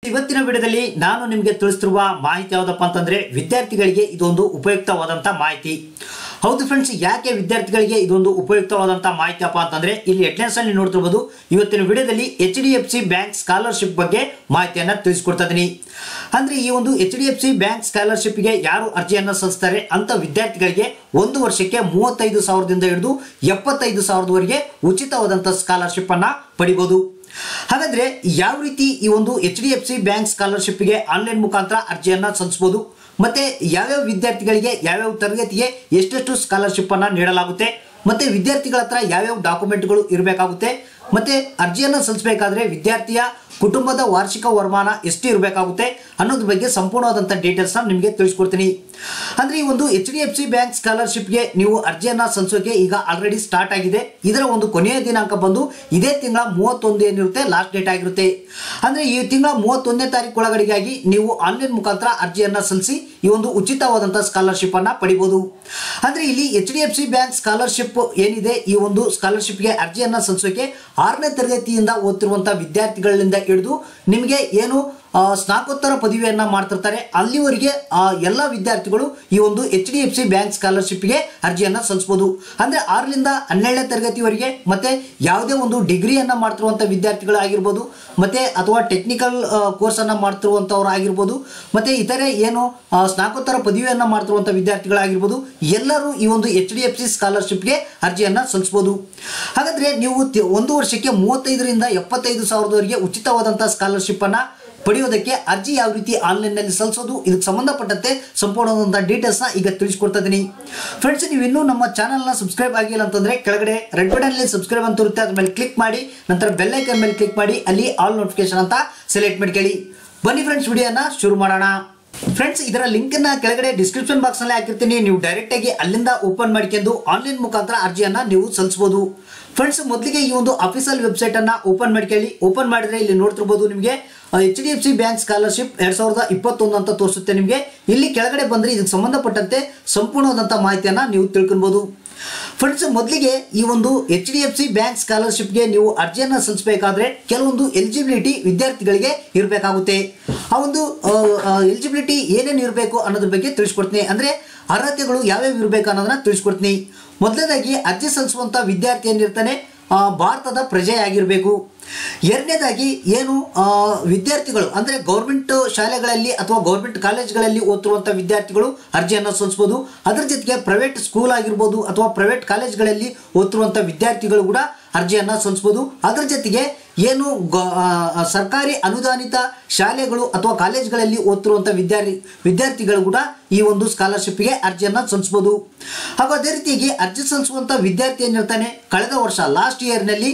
ಇವತ್ತಿನ ವಿಡಿಯೋದಲ್ಲಿ ನಾನು ನಿಮಗೆ ತಿಳಿಸುತ್ತಿರುವ ಮಾಹಿತಿ ಯಾವುದಪ್ಪ ಅಂತಂದ್ರೆ ವಿದ್ಯಾರ್ಥಿಗಳಿಗೆ ಇದೊಂದು ಉಪಯುಕ್ತವಾದಂತ ಮಾಹಿತಿ. ಹೌದು ಫ್ರೆಂಡ್ಸ್, ಯಾಕೆ ವಿದ್ಯಾರ್ಥಿಗಳಿಗೆ ಇದೊಂದು ಉಪಯುಕ್ತವಾದಂತ ಮಾಹಿತಿ ಅಪ್ಪ ಅಂತಂದ್ರೆ ಇಲ್ಲಿ ಹೆಡ್ಲೈನ್ಸ್ ಅಲ್ಲಿ ನೋಡ್ತಿರಬಹುದು. ಇವತ್ತಿನ ವಿಡಿಯೋದಲ್ಲಿ HDFC ಬ್ಯಾಂಕ್ ಸ್ಕಾಲರ್ಶಿಪ್ ಬಗ್ಗೆ ಮಾಹಿತಿಯನ್ನ ತಿಳಿಸಿಕೊಡ್ತಾ ಇದೀನಿ. ಅಂದ್ರೆ ಈ ಒಂದು HDFC ಬ್ಯಾಂಕ್ ಸ್ಕಾಲರ್ಶಿಪ್ ಗೆ ಯಾರು ಅರ್ಜಿಯನ್ನ ಸಲ್ಲಿಸ್ತಾರೆ ಅಂತ ವಿದ್ಯಾರ್ಥಿಗಳಿಗೆ ಒಂದು ವರ್ಷಕ್ಕೆ 35,000ದಿಂದ ಹಿಡಿದು 75,000ವರೆಗೆ ಉಚಿತವಾದಂತ ಸ್ಕಾಲರ್ಶಿಪ್ ಅನ್ನ ಪಡಿಬಹುದು. ಹಾಗಾದ್ರೆ ಯಾವ ರೀತಿ ಈ ಒಂದು HDFC ಬ್ಯಾಂಕ್ ಸ್ಕಾಲರ್ಶಿಪ್ ಗೆ ಆನ್ಲೈನ್ ಮುಖಾಂತರ ಅರ್ಜಿಯನ್ನ ಸಲ್ಲಿಸಬಹುದು, ಮತ್ತೆ ಯಾವ್ಯಾವ ವಿದ್ಯಾರ್ಥಿಗಳಿಗೆ ಯಾವ್ಯಾವ ತರಗತಿಗೆ ಎಷ್ಟೆಷ್ಟು ಸ್ಕಾಲರ್ಶಿಪ್ ಅನ್ನ ನೀಡಲಾಗುತ್ತೆ, ಮತ್ತೆ ವಿದ್ಯಾರ್ಥಿಗಳ ಹತ್ರ ಯಾವ್ಯಾವ ಡಾಕ್ಯುಮೆಂಟ್ಗಳು ಇರಬೇಕಾಗುತ್ತೆ, ಮತ್ತೆ ಅರ್ಜಿಯನ್ನು ಸಲ್ಲಿಸಬೇಕಾದ್ರೆ ವಿದ್ಯಾರ್ಥಿಯ ಕುಟುಂಬದ ವಾರ್ಷಿಕ ವರಮಾನ ಎಷ್ಟು ಇರಬೇಕಾಗುತ್ತೆ ಅನ್ನೋದ್ರ ಬಗ್ಗೆ ಸಂಪೂರ್ಣವಾದಂಥ ಡೀಟೇಲ್ಸ್ ನಿಮಗೆ ತಿಳಿಸ್ಕೊಡ್ತೀನಿ. ಅಂದ್ರೆ ಈ ಒಂದು HDFC ಬ್ಯಾಂಕ್ ಸ್ಕಾಲರ್ಶಿಪ್ಗೆ ನೀವು ಅರ್ಜಿಯನ್ನ ಸಲ್ಲಿಸೋಕೆ ಈಗ ಆಲ್ರೆಡಿ ಸ್ಟಾರ್ಟ್ ಆಗಿದೆ. ಇದರ ಒಂದು ಕೊನೆಯ ದಿನಾಂಕ ಬಂದು ಇದೇ ತಿಂಗಳ 31 ಏನಿರುತ್ತೆ ಲಾಸ್ಟ್ ಡೇಟ್ ಆಗಿರುತ್ತೆ. ಅಂದ್ರೆ ಈ ತಿಂಗಳ 31ನೇ ತಾರೀಕು ಒಳಗಡೆಗಾಗಿ ನೀವು ಆನ್ಲೈನ್ ಮುಖಾಂತರ ಅರ್ಜಿಯನ್ನ ಸಲ್ಲಿಸಿ ಈ ಒಂದು ಉಚಿತವಾದಂತಹ ಸ್ಕಾಲರ್ಶಿಪ್ ಅನ್ನ ಪಡಿಬಹುದು. ಅಂದ್ರೆ ಇಲ್ಲಿ HDFC ಬ್ಯಾಂಕ್ ಸ್ಕಾಲರ್ಶಿಪ್ ಏನಿದೆ, ಈ ಒಂದು ಸ್ಕಾಲರ್ಶಿಪ್ಗೆ ಅರ್ಜಿಯನ್ನ ಸಲ್ಲಿಸೋಕೆ 6ನೇ ತರಗತಿಯಿಂದ ಓದ್ತಿರುವಂತಹ ವಿದ್ಯಾರ್ಥಿಗಳಿಂದ ಹಿಡಿದು ನಿಮಗೆ ಏನು ಸ್ನಾತಕೋತ್ತರ ಪದವಿಯನ್ನ ಮಾಡ್ತಿರ್ತಾರೆ ಅಲ್ಲಿವರೆಗೆ ಎಲ್ಲ ವಿದ್ಯಾರ್ಥಿಗಳು ಈ ಒಂದು HDFC ಬ್ಯಾಂಕ್ ಸ್ಕಾಲರ್ಶಿಪ್ಗೆ ಅರ್ಜಿಯನ್ನ ಸಲ್ಲಿಸಬಹುದು. ಅಂದ್ರೆ 6ರಿಂದ 12ನೇ ತರಗತಿವರೆಗೆ ಮತ್ತೆ ಯಾವುದೇ ಒಂದು ಡಿಗ್ರಿಯನ್ನ ಮಾಡ್ತಿರುವಂತ ವಿದ್ಯಾರ್ಥಿಗಳು ಆಗಿರ್ಬೋದು, ಮತ್ತೆ ಅಥವಾ ಟೆಕ್ನಿಕಲ್ ಕೋರ್ಸ್ ಅನ್ನ ಮಾಡ್ತಿರುವಂತವ್ರು ಆಗಿರ್ಬೋದು, ಮತ್ತೆ ಇತರೆ ಏನು ಸ್ನಾತಕೋತ್ತರ ಪದವಿಯನ್ನ ಮಾಡ್ತಿರುವಂತ ವಿದ್ಯಾರ್ಥಿಗಳಾಗಿರ್ಬೋದು, ಎಲ್ಲರೂ ಈ ಒಂದು HDFC ಸ್ಕಾಲರ್ಶಿಪ್ಗೆ ಅರ್ಜಿಯನ್ನ ಸಲ್ಲಿಸಬಹುದು. ಹಾಗಾದ್ರೆ ನೀವು ಒಂದು ವರ್ಷಕ್ಕೆ 35ರಿಂದ 75,000ವರೆಗೆ ಉಚಿತವಾದಂತಹ ಸ್ಕಾಲರ್ಶಿಪ್ ಅನ್ನ ಪಡೆಯೋದಕ್ಕೆ ಅರ್ಜಿ ಯಾವ ರೀತಿ ಆನ್ಲೈನ್ ನಲ್ಲಿ ಸಲ್ಲಿಸೋದು, ಇದಕ್ಕೆ ಸಂಬಂಧಪಟ್ಟಂತೆ ಸಂಪೂರ್ಣವಾದಂತಹ ಡೀಟೇಲ್ಸ್ ನ ಈಗ ತಿಳಿಸ್ಕೊಡ್ತಾ ಇದೀನಿ. ಫ್ರೆಂಡ್ಸ್, ನೀವು ಇನ್ನೂ ನಮ್ಮ ಚಾನಲ್ ನ ಸಬ್ಸ್ಕ್ರೈಬ್ ಆಗಿಲ್ಲ ಅಂತಂದ್ರೆ ಕೆಳಗಡೆ ರೆಡ್ ಬಟನ್ ಅಲ್ಲಿ ಸಬ್ಸ್ಕ್ರೈಬ್ ಅಂತ ಇರುತ್ತೆ, ಅದ್ರ ಮೇಲೆ ಕ್ಲಿಕ್ ಮಾಡಿ, ನಂತರ ಬೆಲ್ ಐಕಾನ್ ಮೇಲೆ ಕ್ಲಿಕ್ ಮಾಡಿ, ಅಲ್ಲಿ ಆಲ್ ನೋಟಿಫಿಕೇಶನ್ ಅಂತ ಸೆಲೆಕ್ಟ್ ಮಾಡ್ಕೊಳ್ಳಿ. ಬನ್ನಿ ಫ್ರೆಂಡ್ಸ್, ವಿಡಿಯೋನ ಶುರು ಮಾಡೋಣ. ಫ್ರೆಂಡ್ಸ್, ಇದರ ಲಿಂಕ್ ನ ಕೆಳಗಡೆ ಡಿಸ್ಕ್ರಿಪ್ಷನ್ ಬಾಕ್ಸ್ ನಲ್ಲಿ ಹಾಕಿರ್ತೀನಿ. ನೀವು ಡೈರೆಕ್ಟ್ ಆಗಿ ಅಲ್ಲಿಂದ ಓಪನ್ ಮಾಡ್ಕೊಂಡು ಆನ್ಲೈನ್ ಮುಖಾಂತರ ಅರ್ಜಿಯನ್ನ ನೀವು ಸಲ್ಲಿಸಬಹುದು. ಫ್ರೆಂಡ್ಸ್, ಮೊದಲಿಗೆ ಈ ಒಂದು ಅಫಿಷಿಯಲ್ ವೆಬ್ಸೈಟ್ ಅನ್ನ ಓಪನ್ ಮಾಡ್ಕೊಳ್ಳಿ. ಓಪನ್ ಮಾಡಿದ್ರೆ ಇಲ್ಲಿ ನೋಡ್ತಿರ್ಬೋದು ನಿಮಗೆ HDFC ಬ್ಯಾಂಕ್ ಸ್ಕಾಲರ್ಶಿಪ್ 2021 ಅಂತ ತೋರಿಸುತ್ತೆ. ನಿಮಗೆ ಇಲ್ಲಿ ಕೆಳಗಡೆ ಬಂದ್ರೆ ಇದಕ್ಕೆ ಸಂಬಂಧಪಟ್ಟಂತೆ ಸಂಪೂರ್ಣವಾದಂತಹ ಮಾಹಿತಿಯನ್ನ ನೀವು ತಿಳ್ಕೊಬಹುದು. ಫ್ರೆಂಡ್ಸ್, ಮೊದಲಿಗೆ ಈ ಒಂದು HDFC ಬ್ಯಾಂಕ್ ಸ್ಕಾಲರ್ಶಿಪ್ಗೆ ನೀವು ಅರ್ಜಿಯನ್ನ ಸಲ್ಲಿಸಬೇಕಾದ್ರೆ ಕೆಲವೊಂದು ಎಲಿಜಿಬಿಲಿಟಿ ವಿದ್ಯಾರ್ಥಿಗಳಿಗೆ ಇರಬೇಕಾಗುತ್ತೆ. ಆ ಒಂದು ಎಲಿಜಿಬಿಲಿಟಿ ಏನೇನು ಇರಬೇಕು ಅನ್ನೋದ್ರ ಬಗ್ಗೆ ತಿಳಿಸ್ಕೊಡ್ತೀನಿ. ಅಂದ್ರೆ ಅರ್ಹತೆಗಳು ಯಾವ್ಯಾವ ಇರಬೇಕು ಅನ್ನೋದನ್ನ ತಿಳಿಸ್ಕೊಡ್ತೀನಿ. ಮೊದಲನೇದಾಗಿ ಅರ್ಜಿ ಸಲ್ಲಿಸುವಂತ ವಿದ್ಯಾರ್ಥಿ ಏನಿರ್ತಾನೆ ಭಾರತದ ಪ್ರಜೆಯಾಗಿರಬೇಕು. ಎರಡನೇದಾಗಿ ಏನು ವಿದ್ಯಾರ್ಥಿಗಳು ಅಂದ್ರೆ ಗೌರ್ಮೆಂಟ್ ಶಾಲೆಗಳಲ್ಲಿ ಅಥವಾ ಗೌರ್ಮೆಂಟ್ ಕಾಲೇಜ್ಗಳಲ್ಲಿ ಓದ್ತಿರುವಂತಹ ವಿದ್ಯಾರ್ಥಿಗಳು ಅರ್ಜಿಯನ್ನು ಸಲ್ಲಿಸಬಹುದು. ಅದರ ಜೊತೆಗೆ ಪ್ರೈವೇಟ್ ಸ್ಕೂಲ್ ಆಗಿರ್ಬೋದು ಅಥವಾ ಪ್ರೈವೇಟ್ ಕಾಲೇಜ್ಗಳಲ್ಲಿ ಓದ್ತಿರುವಂತಹ ವಿದ್ಯಾರ್ಥಿಗಳು ಕೂಡ ಅರ್ಜಿಯನ್ನ ಸಲ್ಲಿಸಬಹುದು. ಅದರ ಜೊತೆಗೆ ಏನು ಸರ್ಕಾರಿ ಅನುದಾನಿತ ಶಾಲೆಗಳು ಅಥವಾ ಕಾಲೇಜ್ಗಳಲ್ಲಿ ಓದ್ತಿರುವಂತಹ ವಿದ್ಯಾರ್ಥಿಗಳು ಕೂಡ ಈ ಒಂದು ಸ್ಕಾಲರ್ಶಿಪ್ಗೆ ಅರ್ಜಿಯನ್ನ ಸಲ್ಲಿಸಬಹುದು. ಹಾಗೂ ಅದೇ ರೀತಿಯಾಗಿ ಅರ್ಜಿ ಸಲ್ಲಿಸುವಂತ ವಿದ್ಯಾರ್ಥಿ ಏನಿರ್ತಾನೆ ಕಳೆದ ವರ್ಷ ಲಾಸ್ಟ್ ಇಯರ್ ನಲ್ಲಿ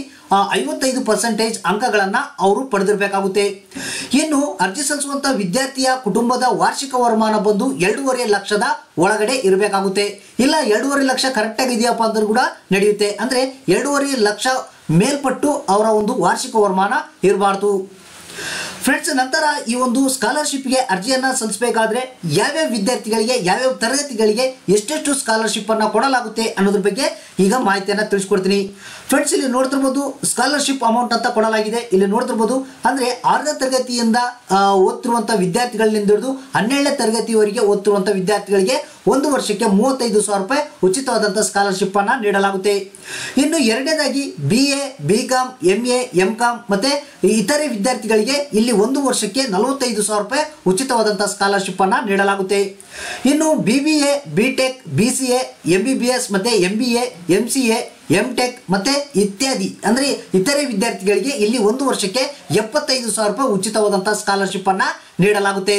55% ಅಂಕಗಳನ್ನ ಅವರು ಪಡೆದಿರಬೇಕಾಗುತ್ತೆ. ಇನ್ನು ಅರ್ಜಿ ಸಲ್ಲಿಸುವಂತ ವಿದ್ಯಾರ್ಥಿಯ ಕುಟುಂಬದ ವಾರ್ಷಿಕ ವರಮಾನ ಬಂದು 2.5 ಲಕ್ಷದ ಒಳಗಡೆ ಇರಬೇಕಾಗುತ್ತೆ. ಇಲ್ಲ 2.5 ಲಕ್ಷ ಕರೆಕ್ಟ್ ಆಗಿದೆಯಪ್ಪ ಅಂದ್ರೂ ಕೂಡ ನಡೆಯುತ್ತೆ. ಅಂದ್ರೆ 2.5 ಲಕ್ಷ ಮೇಲ್ಪಟ್ಟು ಅವರ ಒಂದು ವಾರ್ಷಿಕ ವರಮಾನ ಇರಬಾರ್ದು. ಫ್ರೆಂಡ್ಸ್, ನಂತರ ಈ ಒಂದು ಸ್ಕಾಲರ್ಶಿಪ್ಗೆ ಅರ್ಜಿಯನ್ನ ಸಲ್ಲಿಸಬೇಕಾದ್ರೆ ಯಾವ್ಯಾವ ವಿದ್ಯಾರ್ಥಿಗಳಿಗೆ ಯಾವ್ಯಾವ ತರಗತಿಗಳಿಗೆ ಎಷ್ಟೆಷ್ಟು ಸ್ಕಾಲರ್ಶಿಪ್ ಅನ್ನ ಕೊಡಲಾಗುತ್ತೆ ಅನ್ನೋದ್ರ ಬಗ್ಗೆ ಈಗ ಮಾಹಿತಿಯನ್ನ ತಿಳಿಸ್ಕೊಡ್ತೀನಿ. ಫ್ರೆಂಡ್ಸ್, ಇಲ್ಲಿ ನೋಡ್ತಿರ್ಬೋದು ಸ್ಕಾಲರ್ಶಿಪ್ ಅಮೌಂಟ್ ಅಂತ ಕೊಡಲಾಗಿದೆ. ಇಲ್ಲಿ ನೋಡ್ತಿರ್ಬೋದು ಅಂದ್ರೆ 6ನೇ ತರಗತಿಯಿಂದ ಓದ್ತಿರುವಂತಹ ವಿದ್ಯಾರ್ಥಿಗಳಿಂದ ಹಿಡಿದು 12ನೇ ತರಗತಿವರೆಗೆ ಓದ್ತಿರುವಂತಹ ವಿದ್ಯಾರ್ಥಿಗಳಿಗೆ ಒಂದು ವರ್ಷಕ್ಕೆ 35,000 ರೂಪಾಯಿ ಉಚಿತವಾದಂತಹ ಸ್ಕಾಲರ್ಶಿಪ್ ಅನ್ನ ನೀಡಲಾಗುತ್ತೆ. ಇನ್ನು ಎರಡನೇದಾಗಿ BA, BCom, MA, MCom ಮತ್ತೆ ಇತರೆ ವಿದ್ಯಾರ್ಥಿಗಳಿಗೆ ಇಲ್ಲಿ ಒಂದು ವರ್ಷಕ್ಕೆ 45,000 ರೂಪಾಯಿ ಉಚಿತವಾದಂತಹ ಸ್ಕಾಲರ್ಶಿಪ್ ಅನ್ನ ನೀಡಲಾಗುತ್ತೆ. ಇನ್ನು BBA, BTech, BCA, MBBS ಮತ್ತೆ MBA, MCA, MTech ಮತ್ತೆ ಇತ್ಯಾದಿ ಅಂದ್ರೆ ಇತರೆ ವಿದ್ಯಾರ್ಥಿಗಳಿಗೆ ಇಲ್ಲಿ ಒಂದು ವರ್ಷಕ್ಕೆ 75,000 ರೂಪಾಯಿ ಉಚಿತವಾದಂತಹ ಸ್ಕಾಲರ್ಶಿಪ್ ಅನ್ನ ನೀಡಲಾಗುತ್ತೆ.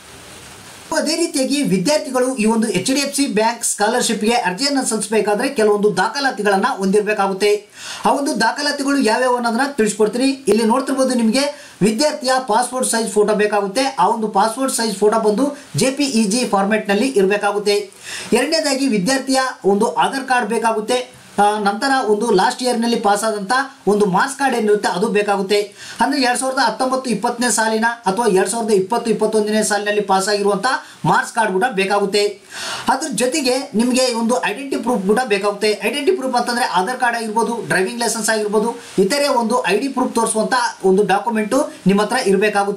ಅದೇ ರೀತಿಯಾಗಿ ವಿದ್ಯಾರ್ಥಿಗಳು ಈ ಒಂದು HDFC ಬ್ಯಾಂಕ್ ಸ್ಕಾಲರ್ಶಿಪ್ಗೆ ಅರ್ಜಿಯನ್ನು ಸಲ್ಲಿಸಬೇಕಾದ್ರೆ ಕೆಲವೊಂದು ದಾಖಲಾತಿಗಳನ್ನ ಹೊಂದಿರಬೇಕಾಗುತ್ತೆ. ಆ ಒಂದು ದಾಖಲಾತಿಗಳು ಯಾವ್ಯಾವ ಅನ್ನೋದನ್ನ ತಿಳಿಸ್ಕೊಡ್ತೀನಿ. ಇಲ್ಲಿ ನೋಡ್ತಿರ್ಬೋದು ನಿಮಗೆ ವಿದ್ಯಾರ್ಥಿಯ ಪಾಸ್ಪೋರ್ಟ್ ಸೈಜ್ ಫೋಟೋ ಬೇಕಾಗುತ್ತೆ. ಆ ಒಂದು ಪಾಸ್ಪೋರ್ಟ್ ಸೈಜ್ ಫೋಟೋ ಬಂದು JPEG ಫಾರ್ಮೆಟ್ ನಲ್ಲಿ ಇರಬೇಕಾಗುತ್ತೆ. ಎರಡನೇದಾಗಿ ವಿದ್ಯಾರ್ಥಿಯ ಒಂದು ಆಧಾರ್ ಕಾರ್ಡ್ ಬೇಕಾಗುತ್ತೆ. ನಂತರ ಒಂದು ಲಾಸ್ಟ್ ಇಯರ್ ನಲ್ಲಿ ಪಾಸ್ ಆದಂತ ಒಂದು ಮಾರ್ಕ್ಸ್ ಕಾರ್ಡ್ ಏನಿರುತ್ತೆ ಅದು ಬೇಕಾಗುತ್ತೆ. ಅಂದ್ರೆ 2019-20ನೇ ಸಾಲಿನ ಅಥವಾ 2020-2021ನೇ ಸಾಲಿನಲ್ಲಿ ಪಾಸ್ ಆಗಿರುವಂತಹ ಮಾರ್ಕ್ಸ್ ಕಾರ್ಡ್ ಕೂಡ ಬೇಕಾಗುತ್ತೆ. ಅದ್ರ ಜೊತೆಗೆ ನಿಮಗೆ ಒಂದು ಐಡೆಂಟಿ ಪ್ರೂಫ್ ಕೂಡ ಬೇಕಾಗುತ್ತೆ. ಐಡೆಂಟಿ ಪ್ರೂಫ್ ಅಂತಂದ್ರೆ ಆಧಾರ್ ಕಾರ್ಡ್ ಆಗಿರ್ಬೋದು, ಡ್ರೈವಿಂಗ್ ಲೈಸೆನ್ಸ್ ಆಗಿರ್ಬೋದು, ಇತರೆ ಒಂದು ID ಪ್ರೂಫ್ ತೋರಿಸುವಂತ ಒಂದು ಡಾಕ್ಯುಮೆಂಟ್ ನಿಮ್ಮ ಹತ್ರ ಇರಬೇಕಾಗುತ್ತೆ.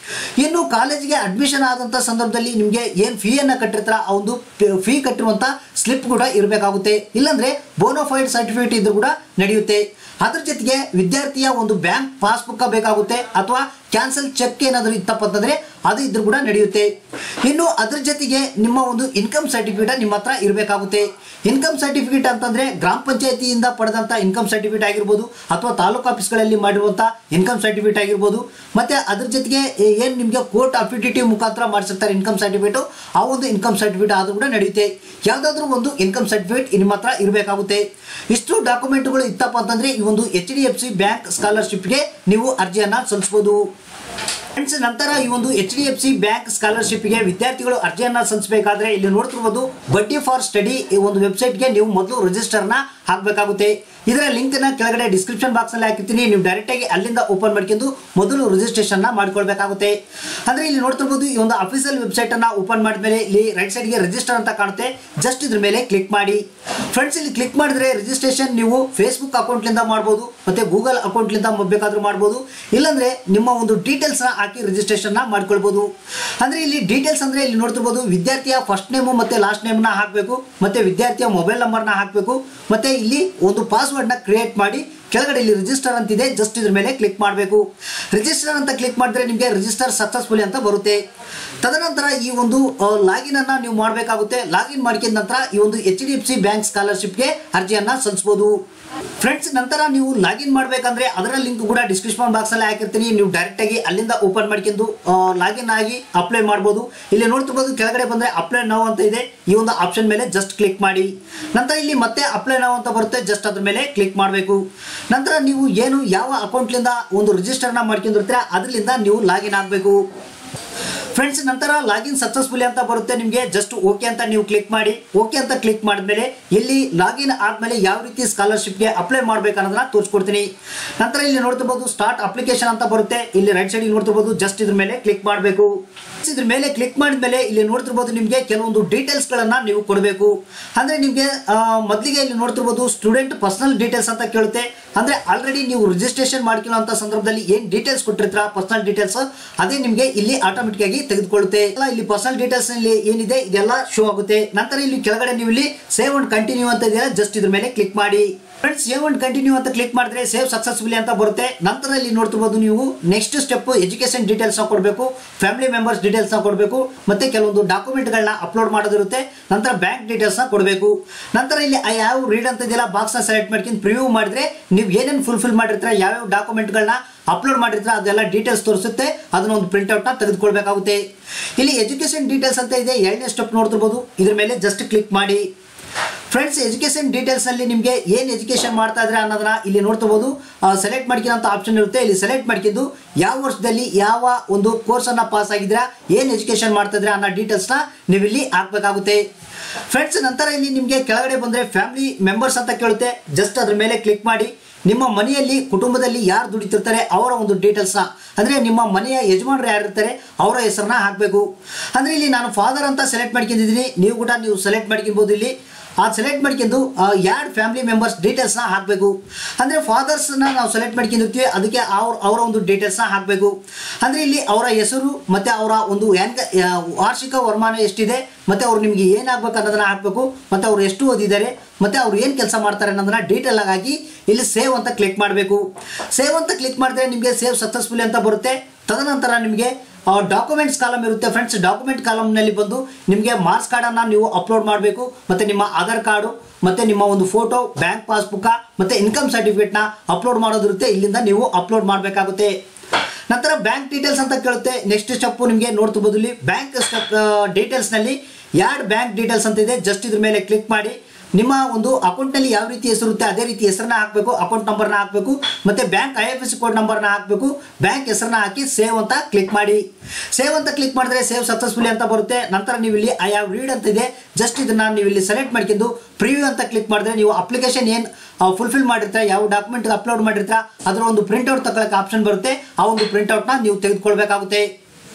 ಇನ್ನು ಕಾಲೇಜಿಗೆ ಅಡ್ಮಿಷನ್ ಆದಂಥ ಸಂದರ್ಭದಲ್ಲಿ ನಿಮಗೆ ಏನು ಫೀಯನ್ನು ಕಟ್ಟಿರ್ತಾರ ಆ ಒಂದು ಫೀ ಕಟ್ಟಿರುವಂಥ ಸ್ಲಿಪ್ ಕೂಡ ಇರಬೇಕಾಗುತ್ತೆ. ಇಲ್ಲಾಂದರೆ ಬೋನೋಫೈಡ್ ಸರ್ಟಿಫಿಕೇಟ್ ಇದ್ರೂ ಕೂಡ ನಡೆಯುತ್ತೆ. ಅದ್ರ ಜೊತೆಗೆ ವಿದ್ಯಾರ್ಥಿಯ ಒಂದು ಬ್ಯಾಂಕ್ ಪಾಸ್ಬುಕ್ ಬೇಕಾಗುತ್ತೆ ಅಥವಾ ಕ್ಯಾನ್ಸಲ್ ಚೆಕ್ ಏನಾದರೂ ಇತ್ತಪ್ಪ ಅಂತಂದರೆ ಅದು ಇದ್ರೂ ಕೂಡ ನಡೆಯುತ್ತೆ. ಇನ್ನು ಅದ್ರ ಜೊತೆಗೆ ನಿಮ್ಮ ಒಂದು ಇನ್ಕಮ್ ಸರ್ಟಿಫಿಕೇಟ್ ನಿಮ್ಮ ಹತ್ರ ಇರಬೇಕಾಗುತ್ತೆ. ಇನ್ಕಮ್ ಸರ್ಟಿಫಿಕೇಟ್ ಅಂತಂದರೆ ಗ್ರಾಮ ಪಂಚಾಯತಿಯಿಂದ ಪಡೆದಂಥ ಇನ್ಕಮ್ ಸರ್ಟಿಫಿಕೇಟ್ ಆಗಿರ್ಬೋದು ಅಥವಾ ತಾಲೂಕು ಆಫೀಸ್ಗಳಲ್ಲಿ ಮಾಡಿರುವಂಥ ಇನ್ಕಮ್ ಸರ್ಟಿಫಿಕೇಟ್ ಆಗಿರ್ಬೋದು. ಮತ್ತು ಅದ್ರ ಜೊತೆಗೆ ಏನು ನಿಮಗೆ ಕೋರ್ಟ್ ಅಫಿಡೇಟಿವ್ ಮುಖಾಂತರ ಮಾಡಿಸಿರ್ತಾರೆ ಇನ್ಕಮ್ ಸರ್ಟಿಫಿಕೇಟು, ಆ ಒಂದು ಇನ್ಕಮ್ ಸರ್ಟಿಫಿಕೇಟ್ ಆದರೂ ಕೂಡ ನಡೆಯುತ್ತೆ. ಯಾವುದಾದ್ರೂ ಒಂದು ಇನ್ಕಮ್ ಸರ್ಟಿಫಿಕೇಟ್ ನಿಮ್ಮ ಹತ್ರ ಇರಬೇಕಾಗುತ್ತೆ. ಇಷ್ಟು ಡಾಕ್ಯುಮೆಂಟ್ಗಳು ಇತ್ತಪ್ಪ ಅಂತಂದರೆ ಈ ಒಂದು HDFC ಬ್ಯಾಂಕ್ ಸ್ಕಾಲರ್ಶಿಪ್ಗೆ ನೀವು ಅರ್ಜಿಯನ್ನು ಸಲ್ಲಿಸಬಹುದು. ಫ್ರೆಂಡ್ಸ್, ನಂತರ ಈ ಒಂದು HDFC ಬ್ಯಾಂಕ್ ಸ್ಕಾಲರ್ಶಿಪ್ಗೆ ವಿದ್ಯಾರ್ಥಿಗಳು ಅರ್ಜಿಯನ್ನು ಸಲ್ಲಿಸಬೇಕಾದ್ರೆ ಇಲ್ಲಿ ನೋಡ್ತಿರ್ಬೋದು ಬಡ್ಡಿ ಫಾರ್ ಸ್ಟಡಿ ಈ ಒಂದು ವೆಬ್ಸೈಟ್ಗೆ ನೀವು ಮೊದಲು ರಿಜಿಸ್ಟರ್ನ ಹಾಕಬೇಕಾಗುತ್ತೆ. ಇದರ ಲಿಂಕ್ನ ಕೆಳಗಡೆ ಡಿಸ್ಕ್ರಿಪ್ಷನ್ ಬಾಕ್ಸ್ನಲ್ಲಿ ಹಾಕಿರ್ತೀನಿ. ನೀವು ಡೈರೆಕ್ಟಾಗಿ ಅಲ್ಲಿಂದ ಓಪನ್ ಮಾಡ್ಕೊಂಡು ಮೊದಲು ರಿಜಿಸ್ಟ್ರೇಷನ್ನ ಮಾಡ್ಕೊಳ್ಬೇಕಾಗುತ್ತೆ. ಅಂದರೆ ಇಲ್ಲಿ ನೋಡ್ತಿರ್ಬೋದು ಈ ಒಂದು ಅಫಿಷಿಯಲ್ ವೆಬ್ಸೈಟನ್ನು ಓಪನ್ ಮಾಡಿದ್ಮೇಲೆ ಇಲ್ಲಿ ರೈಟ್ ಸೈಡ್ಗೆ ರಿಜಿಸ್ಟರ್ ಅಂತ ಕಾಣುತ್ತೆ. ಜಸ್ಟ್ ಇದ್ರ ಮೇಲೆ ಕ್ಲಿಕ್ ಮಾಡಿ. ಫ್ರೆಂಡ್ಸ್, ಇಲ್ಲಿ ಕ್ಲಿಕ್ ಮಾಡಿದ್ರೆ ರಿಜಿಸ್ಟ್ರೇಷನ್ ನೀವು ಫೇಸ್ಬುಕ್ ಅಕೌಂಟ್ಲಿಂದ ಮಾಡ್ಬೋದು, ಮತ್ತು ಗೂಗಲ್ ಅಕೌಂಟ್ಲಿಂದ ಬೇಕಾದರೂ ಮಾಡ್ಬೋದು. ಇಲ್ಲಾಂದರೆ ನಿಮ್ಮ ಒಂದು ಡೀಟೇಲ್ಸ್ನ ಹಾಕಿ ರಿಜಿಸ್ಟ್ರೇಷನ್ನ ಮಾಡ್ಕೊಳ್ಬೋದು. ಅಂದರೆ ಇಲ್ಲಿ ಡೀಟೇಲ್ಸ್ ಅಂದರೆ ಇಲ್ಲಿ ನೋಡ್ತಿರ್ಬೋದು ವಿದ್ಯಾರ್ಥಿಯ ಫಸ್ಟ್ ನೇಮು ಮತ್ತು ಲಾಸ್ಟ್ ನೇಮ್ನ ಹಾಕಬೇಕು, ಮತ್ತು ವಿದ್ಯಾರ್ಥಿಯ ಮೊಬೈಲ್ ನಂಬರ್ನ ಹಾಕಬೇಕು, ಮತ್ತು ಇಲ್ಲಿ ಒಂದು ಪಾಸ್ವರ್ಡ್ನ ಕ್ರಿಯೇಟ್ ಮಾಡಿ ಕೆಳಗಡೆ ಇಲ್ಲಿ ರಿಜಿಸ್ಟರ್ ಅಂತಿದೆ. ಜಸ್ಟ್ ಇದ್ರ ಮೇಲೆ ಕ್ಲಿಕ್ ಮಾಡಬೇಕು. ರಿಜಿಸ್ಟರ್ ಅಂತ ಕ್ಲಿಕ್ ಮಾಡಿದ್ರೆ ನಿಮಗೆ ರಿಜಿಸ್ಟರ್ ಸಕ್ಸಸ್ಫುಲಿ ಅಂತ ಬರುತ್ತೆ. ತದನಂತರ ಈ ಒಂದು ಲಾಗಿನ್ ಅನ್ನು ನೀವು ಮಾಡಬೇಕಾಗುತ್ತೆ. ಲಾಗಿನ್ ಮಾಡಿದ ನಂತರ ಈ ಒಂದು HDFC ಬ್ಯಾಂಕ್ ಸ್ಕಾಲರ್ಶಿಪ್ಗೆ ಅರ್ಜಿಯನ್ನು ಸಲ್ಲಿಸಬಹುದು. ಫ್ರೆಂಡ್ಸ್, ನಂತರ ನೀವು ಲಾಗಿನ್ ಮಾಡಬೇಕಂದ್ರೆ ಅದರ ಲಿಂಕ್ ಕೂಡ ಡಿಸ್ಕ್ರಿಪ್ಷನ್ ಬಾಕ್ಸಲ್ಲಿ ಹಾಕಿರ್ತೀನಿ. ನೀವು ಡೈರೆಕ್ಟಾಗಿ ಅಲ್ಲಿಂದ ಓಪನ್ ಮಾಡ್ಕೊಂಡು ಲಾಗಿನ್ ಆಗಿ ಅಪ್ಲೈ ಮಾಡ್ಬೋದು. ಇಲ್ಲಿ ನೋಡ್ತಿರ್ಬೋದು ಕೆಳಗಡೆ ಬಂದರೆ ಅಪ್ಲೈ ನೌ ಅಂತ ಇದೆ. ಈ ಒಂದು ಆಪ್ಷನ್ ಮೇಲೆ ಜಸ್ಟ್ ಕ್ಲಿಕ್ ಮಾಡಿ. ನಂತರ ಇಲ್ಲಿ ಮತ್ತೆ ಅಪ್ಲೈ ನೌ ಅಂತ ಬರುತ್ತೆ. ಜಸ್ಟ್ ಅದ್ರ ಮೇಲೆ ಕ್ಲಿಕ್ ಮಾಡಬೇಕು. ನಂತರ ನೀವು ಏನು ಯಾವ ಅಕೌಂಟ್ಲಿಂದ ಒಂದು ರಿಜಿಸ್ಟರ್ನ ಮಾಡ್ಕೊಂಡಿರ್ತೀರ ಅದರಿಂದ ನೀವು ಲಾಗಿನ್ ಆಗಬೇಕು. ಫ್ರೆಂಡ್ಸ್, ನಂತರ ಲಾಗಿನ್ ಸಕ್ಸಸ್ಫುಲಿ ಅಂತ ಬರುತ್ತೆ. ನಿಮಗೆ ಜಸ್ಟ್ ಓಕೆ ಅಂತ ನೀವು ಕ್ಲಿಕ್ ಮಾಡಿ. ಓಕೆ ಅಂತ ಕ್ಲಿಕ್ ಮಾಡಿದ್ಮೇಲೆ ಇಲ್ಲಿ ಲಾಗಿನ್ ಆದಮೇಲೆ ಯಾವ ರೀತಿ ಸ್ಕಾಲರ್ಶಿಪ್ಗೆ ಅಪ್ಲೈ ಮಾಡಬೇಕು ಅನ್ನೋದನ್ನ ತೋರಿಸ್ಕೊಡ್ತೀನಿ. ನಂತರ ಇಲ್ಲಿ ನೋಡ್ತಿರ್ಬೋದು ಸ್ಟಾರ್ಟ್ ಅಪ್ಲಿಕೇಶನ್ ಅಂತ ಬರುತ್ತೆ. ಇಲ್ಲಿ ರೈಟ್ ಸೈಡ್ ನೋಡ್ತಿರ್ಬೋದು ಜಸ್ಟ್ ಇದ್ರ ಮೇಲೆ ಕ್ಲಿಕ್ ಮಾಡಬೇಕು. ಇದ್ರ ಮೇಲೆ ಕ್ಲಿಕ್ ಮಾಡಿದ್ಮೇಲೆ ಇಲ್ಲಿ ನೋಡ್ತಿರ್ಬೋದು ನಿಮಗೆ ಕೆಲವೊಂದು ಡೀಟೇಲ್ಸ್ಗಳನ್ನು ನೀವು ಕೊಡಬೇಕು. ಅಂದರೆ ನಿಮಗೆ ಮೊದಲಿಗೆ ಇಲ್ಲಿ ನೋಡ್ತಿರ್ಬೋದು ಸ್ಟೂಡೆಂಟ್ ಪರ್ಸನಲ್ ಡೀಟೇಲ್ಸ್ ಅಂತ ಕೇಳುತ್ತೆ. ಅಂದರೆ ಆಲ್ರೆಡಿ ನೀವು ರಿಜಿಸ್ಟ್ರೇಷನ್ ಮಾಡ್ಕೊಳ್ಳೋಂಥ ಸಂದರ್ಭದಲ್ಲಿ ಏನು ಡೀಟೇಲ್ಸ್ ಕೊಟ್ಟಿರ್ತೀರ ಪರ್ಸನಲ್ ಡೀಟೇಲ್ಸ್ ಅದೇ ನಿಮಗೆ ಇಲ್ಲಿ ಆಟೋಮೆಟಿಕ್ ಆಗಿ ತೆಗೆದುಕೊಳ್ಳುತ್ತೆ. ಇಲ್ಲಿ ಪರ್ಸನಲ್ ಡೀಟೇಲ್ಸ್ ನಲ್ಲಿ ಏನಿದೆ ಇದೆಲ್ಲ ಶೋ ಆಗುತ್ತೆ. ನಂತರ ಇಲ್ಲಿ ಕೆಳಗಡೆ ನೀವು ಇಲ್ಲಿ ಸೇವ್ ಅಂಡ್ ಕಂಟಿನ್ಯೂ ಅಂತ ಇದೆಯಲ್ಲ ಜಸ್ಟ್ ಇದ್ರ ಮೇಲೆ ಕ್ಲಿಕ್ ಮಾಡಿ. ಫ್ರೆಂಡ್ಸ್, ಸೇವ್ ಅಂಡ್ ಕಂಟಿನ್ಯೂ ಅಂತ ಕ್ಲಿಕ್ ಮಾಡಿದ್ರೆ ಸೇವ್ ಸಕ್ಸಸ್ಫುಲಿ ಅಂತ ಬರುತ್ತೆ. ನಂತರ ಇಲ್ಲಿ ನೋಡ್ತಿರ್ಬೋದು ನೀವು ನೆಕ್ಸ್ಟ್ ಸ್ಟೆಪ್ ಎಜುಕೇಶನ್ ಡೀಟೇಲ್ಸ್ ಕೊಡಬೇಕು, ಫ್ಯಾಮಿಲಿ ಮೆಂಬರ್ಸ್ ಡೀಟೇಲ್ಸ್ ಕೊಡಬೇಕು, ಮತ್ತೆ ಕೆಲವೊಂದು ಡಾಕ್ಯುಮೆಂಟ್ಗಳನ್ನ ಅಪ್ಲೋಡ್ ಮಾಡೋದಿರುತ್ತೆ. ನಂತರ ಬ್ಯಾಂಕ್ ಡೀಟೇಲ್ಸ್ ಕೊಡಬೇಕು. ನಂತರ ಇಲ್ಲಿ ಐ ಹ್ಯಾವ್ ರೀಡ್ ಅಂತ ಇದೆಯಲ್ಲ ಬಾಕ್ಸ್ ಸೆಲೆಕ್ಟ್ ಮಾಡ್ಕೊಂಡು ಪ್ರಿವ್ಯೂ ಮಾಡಿದ್ರೆ ನೀವು ಏನೇನು ಫುಲ್ಫಿಲ್ ಮಾಡಿರ್ತೀರ, ಯಾವ್ಯಾವ ಡಾಕ್ಯುಮೆಂಟ್ಗಳನ್ನ ಅಪ್ಲೋಡ್ ಮಾಡಿರ್ತೀರ ಅದೆಲ್ಲ ಡೀಟೇಲ್ಸ್ ತೋರಿಸುತ್ತೆ. ಅದನ್ನ ಒಂದು ಪ್ರಿಂಟ್ಔಟ್ನ ತೆಗೆದುಕೊಳ್ಬೇಕಾಗುತ್ತೆ. ಇಲ್ಲಿ ಎಜುಕೇಶನ್ ಡೀಟೇಲ್ಸ್ ಅಂತ ಇದೆ, ಎರಡನೇ ಸ್ಟೆಪ್ ನೋಡ್ತಿರ್ಬೋದು. ಇದ್ರ ಮೇಲೆ ಜಸ್ಟ್ ಕ್ಲಿಕ್ ಮಾಡಿ. ಫ್ರೆಂಡ್ಸ್, ಎಜುಕೇಶನ್ ಡೀಟೇಲ್ಸ್ ನಲ್ಲಿ ನಿಮಗೆ ಏನು ಎಜುಕೇಶನ್ ಮಾಡ್ತಾ ಇದ್ರೆ ಅನ್ನೋದನ್ನ ಇಲ್ಲಿ ನೋಡ್ತಿರ್ಬೋದು. ಸೆಲೆಕ್ಟ್ ಮಾಡ್ಕೊಳ್ಳೋ ಆಪ್ಷನ್ ಇರುತ್ತೆ. ಇಲ್ಲಿ ಸೆಲೆಕ್ಟ್ ಮಾಡ್ಕೊಂಡು ಯಾವ ವರ್ಷದಲ್ಲಿ ಯಾವ ಒಂದು ಕೋರ್ಸ್ ಅನ್ನ ಪಾಸ್ ಆಗಿದ್ರೆ ಏನು ಎಜುಕೇಶನ್ ಮಾಡ್ತಾ ಇದ್ರೆ ಅನ್ನೋ ಡೀಟೇಲ್ಸ್ನ ನೀವು ಇಲ್ಲಿ ಹಾಕಬೇಕಾಗುತ್ತೆ. ಫ್ರೆಂಡ್ಸ್, ನಂತರ ಇಲ್ಲಿ ನಿಮಗೆ ಕೆಳಗಡೆ ಬಂದರೆ ಫ್ಯಾಮಿಲಿ ಮೆಂಬರ್ಸ್ ಅಂತ ಕೇಳುತ್ತೆ. ಜಸ್ಟ್ ಅದ್ರ ಮೇಲೆ ಕ್ಲಿಕ್ ಮಾಡಿ. ನಿಮ್ಮ ಮನೆಯಲ್ಲಿ ಕುಟುಂಬದಲ್ಲಿ ಯಾರು ದುಡಿತಿರ್ತಾರೆ ಅವರ ಒಂದು ಡೀಟೇಲ್ಸ್ನ ಅಂದರೆ ನಿಮ್ಮ ಮನೆಯ ಯಜಮಾನರು ಯಾರಿರ್ತಾರೆ ಅವರ ಹೆಸರನ್ನ ಹಾಕಬೇಕು. ಅಂದರೆ ಇಲ್ಲಿ ನಾನು ಫಾದರ್ ಅಂತ ಸೆಲೆಕ್ಟ್ ಮಾಡ್ಕೊಂಡಿದ್ದೀನಿ. ನೀವು ಕೂಡ ನೀವು ಸೆಲೆಕ್ಟ್ ಮಾಡ್ಕೊಬೋದು. ಇಲ್ಲಿ ಸೆಲೆಕ್ಟ್ ಮಾಡ್ಕೊಂಡು ಯಾರ್ಡ್ ಫ್ಯಾಮಿಲಿ ಮೆಂಬರ್ಸ್ ಡೀಟೇಲ್ಸ್ನ ಹಾಕಬೇಕು. ಅಂದರೆ ಫಾದರ್ಸ್ನ ನಾವು ಸೆಲೆಕ್ಟ್ ಮಾಡ್ಕೊಂಡಿರ್ತೀವಿ, ಅದಕ್ಕೆ ಅವರ ಒಂದು ಡೀಟೇಲ್ಸ್ನ ಹಾಕಬೇಕು. ಅಂದರೆ ಇಲ್ಲಿ ಅವರ ಹೆಸರು ಮತ್ತು ಅವರ ಒಂದು ವಾರ್ಷಿಕ ವರಮಾನ ಎಷ್ಟಿದೆ ಮತ್ತು ಅವ್ರು ನಿಮಗೆ ಏನಾಗಬೇಕು ಅನ್ನೋದನ್ನ ಹಾಕಬೇಕು. ಮತ್ತು ಅವ್ರು ಎಷ್ಟು ಓದಿದ್ದಾರೆ ಮತ್ತು ಅವ್ರು ಏನು ಕೆಲಸ ಮಾಡ್ತಾರೆ ಅನ್ನೋದನ್ನ ಡೀಟೇಲ್ ಆಗಿ ಇಲ್ಲಿ ಸೇವ್ ಅಂತ ಕ್ಲಿಕ್ ಮಾಡಬೇಕು. ಸೇವ್ ಅಂತ ಕ್ಲಿಕ್ ಮಾಡಿದ್ರೆ ನಿಮಗೆ ಸೇವ್ ಸಕ್ಸಸ್ಫುಲಿ ಅಂತ ಬರುತ್ತೆ. ತದನಂತರ ನಿಮಗೆ ಡಾಕ್ಯುಮೆಂಟ್ಸ್ ಕಾಲಮ್ ಇರುತ್ತೆ. ಫ್ರೆಂಡ್ಸ್, ಡಾಕ್ಯುಮೆಂಟ್ ಕಾಲಮ್ನಲ್ಲಿ ಬಂದು ನಿಮಗೆ ಮಾರ್ಕ್ಸ್ ಕಾರ್ಡನ್ನು ನೀವು ಅಪ್ಲೋಡ್ ಮಾಡಬೇಕು. ಮತ್ತು ನಿಮ್ಮ ಆಧಾರ್ ಕಾರ್ಡು ಮತ್ತು ನಿಮ್ಮ ಒಂದು ಫೋಟೋ, ಬ್ಯಾಂಕ್ ಪಾಸ್ಬುಕ್ಕ ಮತ್ತು ಇನ್ಕಮ್ ಸರ್ಟಿಫಿಕೇಟ್ನ ಅಪ್ಲೋಡ್ ಮಾಡೋದಿರುತ್ತೆ. ಇಲ್ಲಿಂದ ನೀವು ಅಪ್ಲೋಡ್ ಮಾಡಬೇಕಾಗುತ್ತೆ. ನಂತರ ಬ್ಯಾಂಕ್ ಡೀಟೇಲ್ಸ್ ಅಂತ ಕೇಳುತ್ತೆ. ನೆಕ್ಸ್ಟ್ ಸ್ಟೆಪ್ಪು ನಿಮಗೆ ನೋಡ್ತಿರ್ಬೋದು. ಇಲ್ಲಿ ಬ್ಯಾಂಕ್ ಡೀಟೇಲ್ಸ್ನಲ್ಲಿ ಯಾರ್ಡ್ ಬ್ಯಾಂಕ್ ಡೀಟೇಲ್ಸ್ ಅಂತ ಇದೆ. ಜಸ್ಟ್ ಇದ್ರ ಮೇಲೆ ಕ್ಲಿಕ್ ಮಾಡಿ. ನಿಮ್ಮ ಒಂದು ಅಕೌಂಟ್ನಲ್ಲಿ ಯಾವ ರೀತಿ ಹೆಸರುತ್ತೆ ಅದೇ ರೀತಿ ಹೆಸರನ್ನ ಹಾಕಬೇಕು, ಅಕೌಂಟ್ ನಂಬರ್ನ ಹಾಕಬೇಕು, ಮತ್ತು ಬ್ಯಾಂಕ್ IFSC ಕೋಡ್ ನಂಬರ್ನ ಹಾಕಬೇಕು. ಬ್ಯಾಂಕ್ ಹೆಸರನ್ನ ಹಾಕಿ ಸೇವ್ ಅಂತ ಕ್ಲಿಕ್ ಮಾಡಿ. ಸೇವ್ ಅಂತ ಕ್ಲಿಕ್ ಮಾಡಿದ್ರೆ ಸೇವ್ ಸಕ್ಸಸ್ಫುಲಿ ಅಂತ ಬರುತ್ತೆ. ನಂತರ ನೀವು ಇಲ್ಲಿ ಐ ಹ್ಯಾವ್ ರೀಡ್ ಅಂತ ಇದೆ. ಜಸ್ಟ್ ಇದನ್ನು ನೀವು ಇಲ್ಲಿ ಸೆಲೆಕ್ಟ್ ಮಾಡ್ಕೊಂಡು ಪ್ರಿವ್ಯೂ ಅಂತ ಕ್ಲಿಕ್ ಮಾಡಿದ್ರೆ ನೀವು ಅಪ್ಲಿಕೇಶನ್ ಏನು ಫುಲ್ಫಿಲ್ ಮಾಡಿರ್ತಾರೆ, ಯಾವ ಡಾಕ್ಯುಮೆಂಟ್ ಅಪ್ಲೋಡ್ ಮಾಡಿರ್ತಾರೆ ಅದರ ಒಂದು ಪ್ರಿಂಟ್ಔಟ್ ತಗೊಳ್ಳೋಕೆ ಆಪ್ಷನ್ ಬರುತ್ತೆ. ಆ ಒಂದು ಪ್ರಿಂಟ್ಔಟ್ನ ನೀವು ತೆಗೆದುಕೊಳ್ಬೇಕಾಗುತ್ತೆ.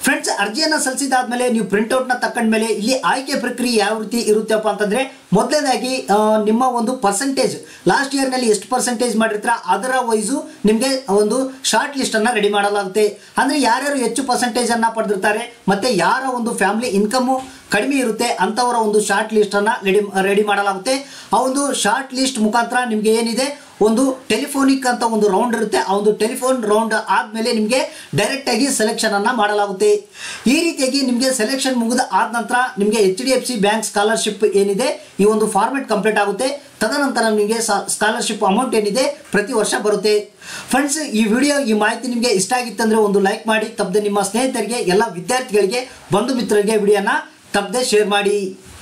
ಫ್ರೆಂಡ್ಸ್, ಅರ್ಜಿಯನ್ನು ಸಲ್ಲಿಸಿದಾದ್ಮೇಲೆ ನೀವು ಪ್ರಿಂಟ್ಔಟ್ನ ತಕೊಂಡ್ಮೇಲೆ ಇಲ್ಲಿ ಆಯ್ಕೆ ಪ್ರಕ್ರಿಯೆ ಯಾವ ರೀತಿ ಇರುತ್ತಪ್ಪ ಅಂತಂದರೆ, ಮೊದಲನೇದಾಗಿ ನಿಮ್ಮ ಒಂದು ಪರ್ಸೆಂಟೇಜ್ ಲಾಸ್ಟ್ ಇಯರ್ನಲ್ಲಿ ಎಷ್ಟು ಪರ್ಸೆಂಟೇಜ್ ಮಾಡಿರ್ತೀರ ಅದರ ವೈಸು ನಿಮಗೆ ಒಂದು ಶಾರ್ಟ್ ಲಿಸ್ಟನ್ನು ರೆಡಿ ಮಾಡಲಾಗುತ್ತೆ. ಅಂದರೆ ಯಾರ್ಯಾರು ಹೆಚ್ಚು ಪರ್ಸೆಂಟೇಜನ್ನು ಪಡೆದಿರ್ತಾರೆ ಮತ್ತು ಯಾರ ಒಂದು ಫ್ಯಾಮಿಲಿ ಇನ್ಕಮು ಕಡಿಮೆ ಇರುತ್ತೆ ಅಂಥವರ ಒಂದು ಶಾರ್ಟ್ ಲಿಸ್ಟನ್ನು ರೆಡಿ ಮಾಡಲಾಗುತ್ತೆ. ಆ ಒಂದು ಶಾರ್ಟ್ ಲಿಸ್ಟ್ ಮುಖಾಂತರ ನಿಮಗೆ ಏನಿದೆ ಒಂದು ಟೆಲಿಫೋನಿಕ್ ಅಂತ ಒಂದು ರೌಂಡ್ ಇರುತ್ತೆ. ಆ ಒಂದು ಟೆಲಿಫೋನ್ ರೌಂಡ್ ಆದಮೇಲೆ ನಿಮಗೆ ಡೈರೆಕ್ಟಾಗಿ ಸೆಲೆಕ್ಷನನ್ನು ಮಾಡಲಾಗುತ್ತೆ. ಈ ರೀತಿಯಾಗಿ ನಿಮಗೆ ಸೆಲೆಕ್ಷನ್ ಮುಗಿದ ಆದ ನಂತರ ನಿಮಗೆ HDFC ಬ್ಯಾಂಕ್ ಸ್ಕಾಲರ್ಶಿಪ್ ಏನಿದೆ ಈ ಒಂದು ಫಾರ್ಮೆಟ್ ಕಂಪ್ಲೀಟ್ ಆಗುತ್ತೆ. ತದನಂತರ ನಿಮಗೆ ಸ್ಕಾಲರ್ಶಿಪ್ ಅಮೌಂಟ್ ಏನಿದೆ ಪ್ರತಿ ವರ್ಷ ಬರುತ್ತೆ. ಫ್ರೆಂಡ್ಸ್, ಈ ವಿಡಿಯೋ ಈ ಮಾಹಿತಿ ನಿಮಗೆ ಇಷ್ಟ ಆಗಿತ್ತಂದರೆ ಒಂದು ಲೈಕ್ ಮಾಡಿ, ತಪ್ಪದೆ ನಿಮ್ಮ ಸ್ನೇಹಿತರಿಗೆ ಎಲ್ಲ ವಿದ್ಯಾರ್ಥಿಗಳಿಗೆ ಬಂಧು ಮಿತ್ರರಿಗೆ ವಿಡಿಯೋನ ತಪ್ಪದೆ ಶೇರ್ ಮಾಡಿ.